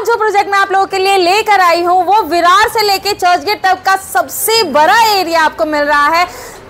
जो प्रोजेक्ट मैं आप लोगों के लिए लेकर आई हूँ वो विरार से लेके चर्चगेट तक का सबसे बड़ा एरिया आपको मिल रहा है।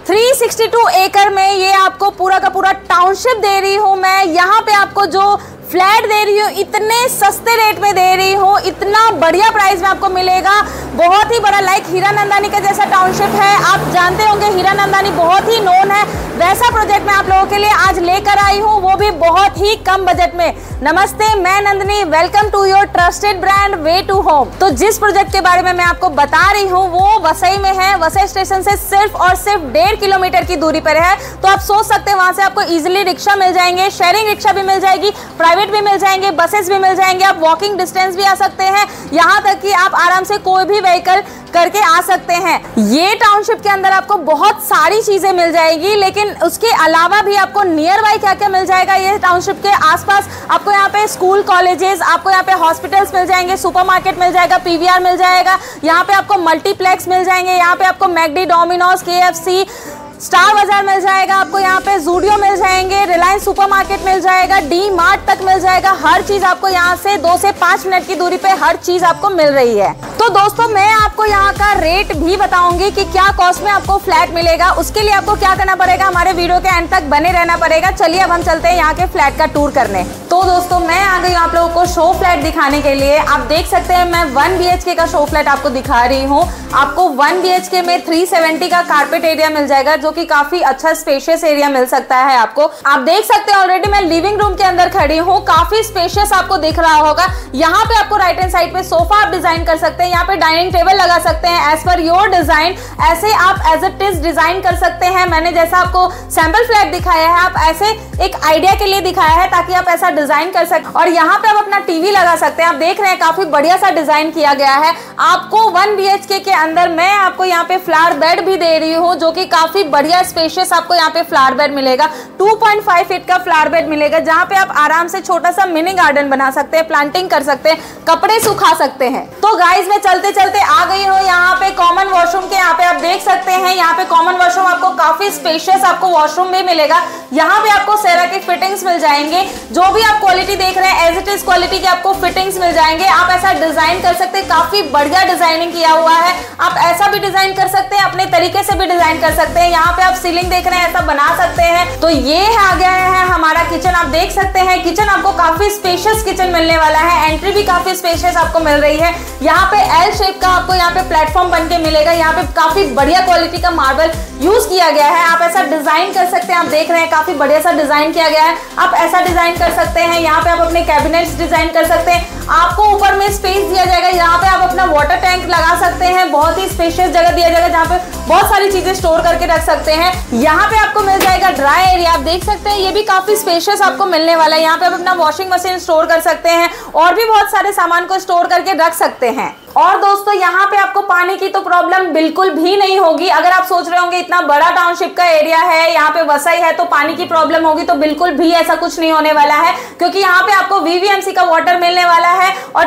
362 एकड़ में ये आपको पूरा का पूरा टाउनशिप दे रही हूँ मैं। यहाँ पे आपको जो फ्लैट दे रही हूँ इतने सस्ते रेट में दे रही हूँ, इतना बढ़िया प्राइस में आपको मिलेगा। बहुत ही बड़ा, लाइक हीरानंदानी का जैसा टाउनशिप है, आप जानते होंगे हीरानंदानी बहुत ही नोन है, वैसा प्रोजेक्ट मैं आप लोगों के लिए आज लेकर आई हूँ, वो भी बहुत ही कम बजट में। नमस्ते, मैं Nandini, welcome to your trusted brand way to home. तो जिस प्रोजेक्ट के बारे में मैं आपको बता रही हूँ वो वसई में है। वसई स्टेशन से सिर्फ और सिर्फ 1.5 किलोमीटर की दूरी पर है। तो आप सोच सकते हैं वहां से आपको इजिली रिक्शा मिल जाएंगे, शेयरिंग रिक्शा भी मिल जाएगी, प्राइवेट भी मिल जाएंगे, बसेस भी मिल जाएंगे, आप वॉकिंग डिस्टेंस भी आ सकते हैं, यहाँ तक कि आप आराम से कोई भी व्हीकल करके आ सकते हैं। ये टाउनशिप के अंदर आपको बहुत सारी चीजें मिल जाएगी, लेकिन उसके अलावा भी आपको नियर बाय क्या क्या मिल जाएगा। ये टाउनशिप के आसपास आपको यहाँ पे स्कूल, कॉलेजेस, आपको यहाँ पे हॉस्पिटल्स मिल जाएंगे, सुपरमार्केट मिल जाएगा, पीवीआर मिल जाएगा, यहाँ पे आपको मल्टीप्लेक्स मिल जाएंगे, यहाँ पे आपको मैकडी, डोमिनोज, केएफसी, स्टार बाजार मिल जाएगा, आपको यहाँ पे जूडियो मिल जाएंगे, रिलायंस सुपरमार्केट मिल जाएगा, डी मार्ट तक मिल जाएगा। हर चीज आपको यहाँ से 2 से 5 मिनट की दूरी पे हर चीज आपको मिल रही है। तो दोस्तों मैं आपको यहाँ का रेट भी बताऊंगी कि क्या कॉस्ट में आपको फ्लैट मिलेगा। उसके लिए आपको क्या करना पड़ेगा, हमारे वीडियो के एंड तक बने रहना पड़ेगा। चलिए अब हम चलते हैं यहाँ के फ्लैट का टूर करने। तो दोस्तों मैं आ गई हूँ आप लोगों को शो फ्लैट दिखाने के लिए। आप देख सकते हैं मैं 1 BHK का शो फ्लैट आपको दिखा रही हूँ। आपको 1 BHK में 370 का कारपेट एरिया मिल जाएगा, जो कि काफी अच्छा स्पेशियस एरिया मिल सकता है आपको। आप देख सकते हैं ऑलरेडी मैं लिविंग रूम के अंदर खड़ी हूँ, काफी स्पेशियस आपको दिख रहा होगा। यहाँ पे आपको राइट हैंड साइड पे सोफा आप डिजाइन कर सकते हैं, यहाँ पे डाइनिंग टेबल लगा सकते हैं एज पर योर डिजाइन। ऐसे आप एज इट इज डिजाइन कर सकते हैं। मैंने जैसा आपको सैंपल फ्लैट दिखाया है, आप ऐसे एक आइडिया के लिए दिखाया है ताकि आप ऐसा डिजाइन कर सकते। और यहाँ पे आप अपना टीवी लगा सकते हैं। आप देख रहे हैं काफी बढ़िया सा डिजाइन किया गया है। आपको 1 BHK के अंदर मैं आपको यहाँ पे फ्लावर बेड भी दे रही हूँ, जो कि काफी बढ़िया स्पेशियस आपको यहाँ पे फ्लावर बेड मिलेगा। 2.5 फीट का फ्लावर बेड मिलेगा, जहाँ पे आप आराम से छोटा सा मिनी गार्डन बना सकते हैं, प्लांटिंग कर सकते हैं, कपड़े सुखा सकते हैं। तो गाइस मैं चलते चलते आ गई हूँ यहाँ पे कॉमन वॉशरूम के। यहाँ पे आप देख सकते हैं यहाँ पे कॉमन वॉशरूम आपको काफी स्पेशियस आपको वॉशरूम भी मिलेगा। यहाँ पे आपको सेरा की फिटिंग्स मिल जाएंगे, जो भी आप क्वालिटी देख रहे हैं एज इट इज क्वालिटी के आपको फिटिंग्स मिल जाएंगे। आप ऐसा डिजाइन कर सकते हैं, काफी बढ़िया डिजाइनिंग किया हुआ है। आप ऐसा भी डिजाइन कर सकते हैं, अपने तरीके से भी डिजाइन कर सकते हैं। यहाँ पे आप सीलिंग देख रहे हैं, ऐसा बना सकते हैं। तो ये आ गया है हमारा किचन। आप देख सकते हैं किचन आपको काफी स्पेशियस किचन मिलने वाला है। एंट्री भी काफी स्पेशियस आपको मिल रही है। यहाँ पे एल शेप का आपको यहाँ पे प्लेटफॉर्म बन के मिलेगा। यहाँ पे काफी बढ़िया क्वालिटी का मार्बल यूज किया गया है। आप ऐसा डिजाइन कर सकते हैं। आप देख रहे हैं काफी बढ़िया सा डिजाइन किया गया है। आप ऐसा डिजाइन कर सकते हैं। यहाँ पे आप अपने कैबिनेट्स डिजाइन कर सकते हैं। आपको ऊपर में स्पेस दिया जाएगा, यहाँ पे आप अपना वाटर टैंक लगा सकते हैं। बहुत ही स्पेशियस जगह दिया जाएगा, जहाँ पे बहुत सारी चीजें स्टोर करके रख सकते हैं। यहाँ पे आपको मिल जाएगा ड्राई एरिया। आप देख सकते हैं ये भी काफी स्पेशियस आपको मिलने वाला है। यहाँ पे आप अपना वॉशिंग मशीन स्टोर कर सकते हैं और भी बहुत सारे सामान को स्टोर करके रख सकते हैं। और दोस्तों यहाँ पे आपको पानी की तो प्रॉब्लम बिल्कुल भी नहीं होगी। अगर आप सोच रहे होंगे इतना बड़ा टाउनशिप का एरिया है, यहाँ पे वसई है, तो पानी की प्रॉब्लम होगी, तो बिल्कुल भी ऐसा कुछ नहीं होने वाला है, क्योंकि यहाँ पे आपको VVMC का वाटर मिलने वाला है और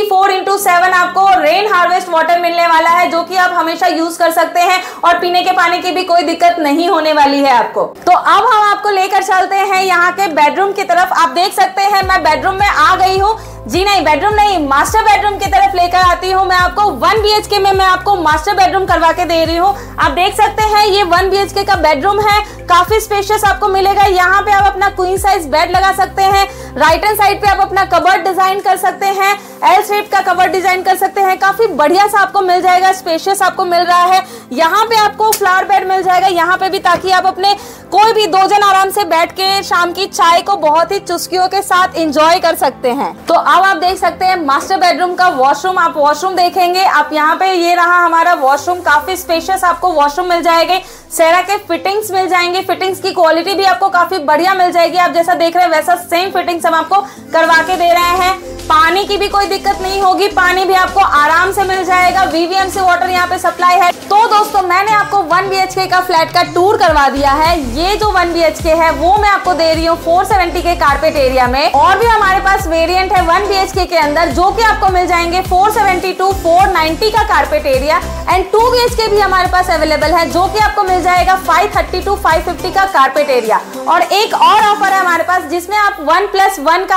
24/7 आपको रेन हार्वेस्ट वाटर मिलने वाला है, जो कि आप हमेशा यूज कर सकते हैं और पीने के पानी की भी कोई दिक्कत नहीं होने वाली है आपको। तो अब हम आपको लेकर चलते हैं यहाँ के बेडरूम की तरफ। आप देख सकते हैं मैं बेडरूम में आ गई हूँ। जी नहीं, बेडरूम नहीं, मास्टर बेडरूम की तरफ लेकर आती हूँ मैं आपको। 1 BHK में मैं आपको मास्टर बेडरूम करवा के दे रही हूँ। आप देख सकते हैं ये 1 BHK का बेडरूम है, काफी स्पेशियस आपको मिलेगा। यहाँ पे आप अपना क्वीन साइज बेड लगा सकते हैं। राइट हैंड साइड पे आप अपना कबर्ड डिजाइन कर सकते हैं, एल शेप का कबर्ड डिजाइन कर सकते हैं। काफी बढ़िया सा आपको मिल जाएगा, स्पेशियस आपको मिल रहा है। यहाँ पे आपको फ्लावर बेड मिल जाएगा यहाँ पे भी, ताकि आप अपने कोई भी 2 जन आराम से बैठ के शाम की चाय को बहुत ही चुस्कियों के साथ एंजॉय कर सकते हैं। तो अब आप देख सकते हैं मास्टर बेडरूम का वॉशरूम। आप वॉशरूम देखेंगे, आप यहाँ पे ये रहा हमारा वॉशरूम, काफी स्पेशियस आपको वॉशरूम मिल जाएंगे। सेरा के फिटिंग्स मिल जाएंगे, फिटिंग्स की क्वालिटी भी आपको काफी बढ़िया मिल जाएगी। आप जैसा देख रहे हैं वैसा सेम फिटिंग्स हम आपको करवा के दे रहे हैं। पानी की भी कोई दिक्कत नहीं होगी, पानी भी आपको आराम से मिल जाएगा। VVMC वाटर यहाँ पे सप्लाई है। तो दोस्तों मैंने आपको 1 BHK का फ्लैट का टूर करवा दिया है। ये जो 1 BHK है वो मैं आपको दे रही हूँ 470 के कारपेट एरिया में। और भी हमारे पास वेरिएंट है 1 BHK के अंदर, जो कि आपको मिल जाएंगे 470 to 490 का कारपेट एरिया। एंड 2 BHK भी हमारे पास अवेलेबल है, जो कि आपको मिल जाएगा 530 to 550 का कारपेट एरिया। और एक और ऑफर है हमारे पास, जिसमें आप 1+1 का आप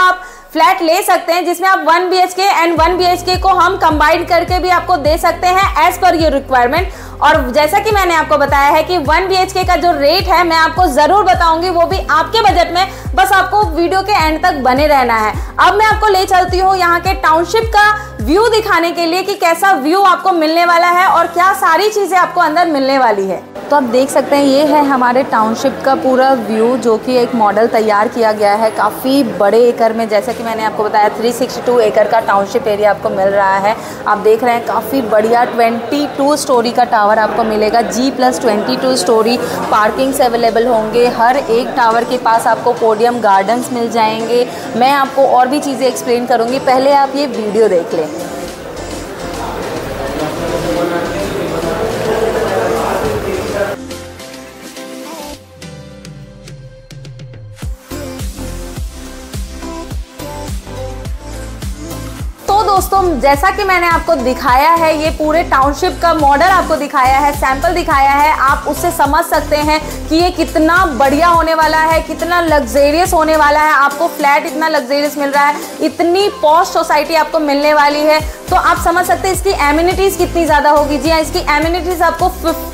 फ्लैट ले सकते हैं, जिसमें आप 1 BHK एंड 1 BHK को हम कंबाइन करके भी आपको दे सकते हैं एज पर योर रिक्वायरमेंट। और जैसा कि मैंने आपको बताया है कि 1 BHK का जो रेट है मैं आपको जरूर बताऊंगी, वो भी आपके बजट में, बस आपको वीडियो के एंड तक बने रहना है। अब मैं आपको ले चलती हूँ यहाँ के टाउनशिप का व्यू दिखाने के लिए कि कैसा व्यू आपको मिलने वाला है और क्या सारी चीजें आपको अंदर मिलने वाली है। तो आप देख सकते हैं ये है हमारे टाउनशिप का पूरा व्यू, जो कि एक मॉडल तैयार किया गया है काफ़ी बड़े एकड़ में। जैसा कि मैंने आपको बताया 362 एकड़ का टाउनशिप एरिया आपको मिल रहा है। आप देख रहे हैं काफ़ी बढ़िया 22 स्टोरी का टावर आपको मिलेगा, G+22 स्टोरी। पार्किंग्स अवेलेबल होंगे, हर एक टावर के पास आपको पोडियम गार्डन्स मिल जाएंगे। मैं आपको और भी चीज़ें एक्सप्लेन करूँगी, पहले आप ये वीडियो देख लें। दोस्तों जैसा कि मैंने आपको दिखाया है, ये पूरे टाउनशिप का मॉडल आपको दिखाया है, सैंपल दिखाया है, आप उससे समझ सकते हैं कि ये कितना बढ़िया होने वाला है, कितना लग्जेरियस होने वाला है। आपको फ्लैट इतना लग्जेरियस मिल रहा है, इतनी पॉश सोसाइटी आपको मिलने वाली है, तो आप समझ सकते हैं इसकी एमिनिटीज कितनी ज़्यादा होगी। जी हाँ, इसकी एमिनिटीज आपको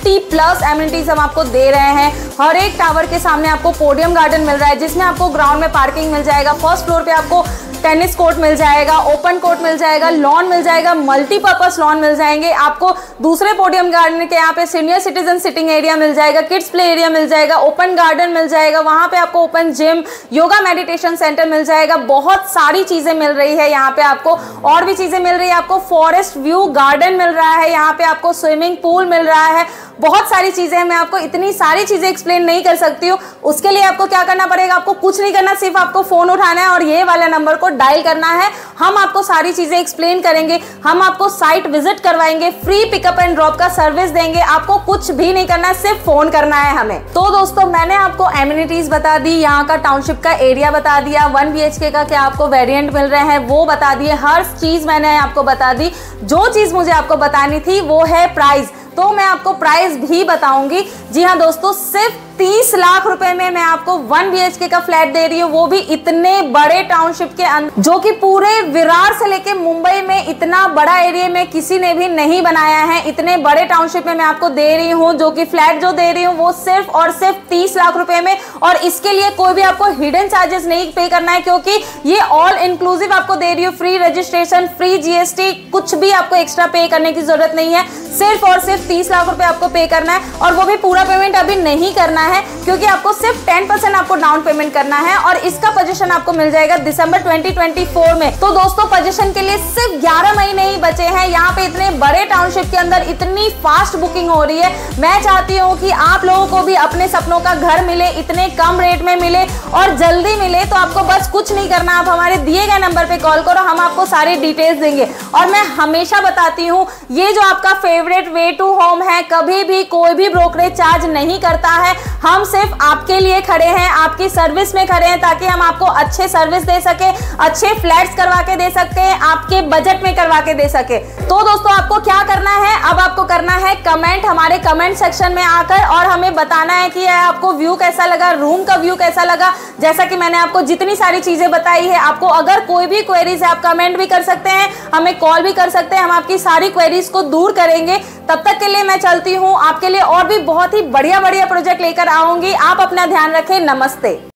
50+ एमिनिटीज हम आपको दे रहे हैं। हर एक टावर के सामने आपको पोडियम गार्डन मिल रहा है, जिसमें आपको ग्राउंड में पार्किंग मिल जाएगा। फर्स्ट फ्लोर पे आपको टेनिस कोर्ट मिल जाएगा, ओपन कोर्ट मिल जाएगा, लॉन मिल जाएगा, मल्टीपर्पस लॉन मिल जाएंगे आपको। दूसरे पोडियम गार्डन के यहाँ पे सीनियर सिटीजन सिटिंग एरिया मिल जाएगा, किड्स प्ले एरिया मिल जाएगा, ओपन गार्डन मिल जाएगा, वहाँ पे आपको open gym, yoga meditation centre मिल जाएगा। बहुत सारी चीजें मिल रही है यहाँ पे आपको, और भी चीजें मिल रही है आपको। फॉरेस्ट व्यू गार्डन मिल रहा है यहाँ पे, आपको स्विमिंग पूल मिल रहा है, बहुत सारी चीजें हैं। मैं आपको इतनी सारी चीजें एक्सप्लेन नहीं कर सकती हूँ। उसके लिए आपको क्या करना पड़ेगा, आपको कुछ नहीं करना, सिर्फ आपको फोन उठाना है और ये वाला नंबर को डायल करना है। हम आपको सारी चीजें एक्सप्लेन करेंगे, हम आपको साइट विजिट करवाएंगे, फ्री पिकअप एंड ड्रॉप का सर्विस देंगे। आपको कुछ भी नहीं करना है, सिर्फ फोन करना है हमें। तो दोस्तों मैंने आपको एमिनिटीज बता दी, यहाँ का टाउनशिप का एरिया बता दिया, 1 BHK का क्या आपको वेरिएंट मिल रहे हैं वो बता दिए, हर चीज मैंने आपको बता दी। जो चीज मुझे आपको बतानी थी वो है प्राइस, तो मैं आपको प्राइस भी बताऊंगी। जी हाँ दोस्तों, सिर्फ 30 लाख रुपए में मैं आपको 1 BHK का फ्लैट दे रही हूँ, वो भी इतने बड़े टाउनशिप के अंदर, जो कि पूरे विरार से लेके मुंबई में इतना बड़ा एरिया में किसी ने भी नहीं बनाया है। इतने बड़े टाउनशिप में मैं आपको दे रही हूँ, जो कि फ्लैट जो दे रही हूँ वो सिर्फ और सिर्फ 30 लाख रुपए में। और इसके लिए कोई भी आपको हिडन चार्जेस नहीं पे करना है, क्योंकि ये ऑल इंक्लूसिव आपको दे रही हूँ। फ्री रजिस्ट्रेशन, फ्री GST, कुछ भी आपको एक्स्ट्रा पे करने की जरूरत नहीं है। सिर्फ और सिर्फ 30 लाख रुपए आपको पे करना है, और वो भी पूरा पेमेंट अभी नहीं करना है, क्योंकि आपको सिर्फ 10% आपको डाउन पेमेंट करना है। और इसका पोजीशन आपको मिल जाएगा दिसंबर 2024 में। तो दोस्तों पोजीशन के लिए सिर्फ 11 महीने ही बचे हैं। यहाँ पे इतने बड़े टाउनशिप के अंदर इतनी फास्ट बुकिंग हो रही है। मैं चाहती हूँ कि आप लोगों को भी अपने सपनों का घर मिले, इतने कम रेट में मिले और जल्दी मिले। तो आपको बस कुछ नहीं करना, आप हमारे दिए गए नंबर पे कॉल करो, हम आपको सारी डिटेल्स देंगे। और मैं हमेशा बताती हूँ, ये जो आपका फेवरेट वे टू होम है, कभी भी कोई भी ब्रोकरेज चार्ज नहीं करता है। हम सिर्फ आपके लिए खड़े हैं, आपकी सर्विस में खड़े हैं, ताकि हम आपको अच्छे सर्विस दे सके, अच्छे फ्लैट्स करवा के दे सकते हैं, आपके बजट में करवा के दे सके। तो दोस्तों आपको क्या करना है, अब आपको करना है कमेंट हमारे कमेंट सेक्शन में आकर, और हमें बताना है कि आपको व्यू कैसा लगा, रूम का व्यू कैसा लगा। जैसा कि मैंने आपको जितनी सारी चीजें बताई है, आपको अगर कोई भी क्वेरीज है आप कमेंट भी कर सकते हैं, हमें कॉल भी कर सकते हैं, हम आपकी सारी क्वेरीज को दूर करेंगे। तब तक के लिए मैं चलती हूँ, आपके लिए और भी बहुत ही बढ़िया बढ़िया प्रोजेक्ट लेकर आऊंगी। आप अपना ध्यान रखें, नमस्ते।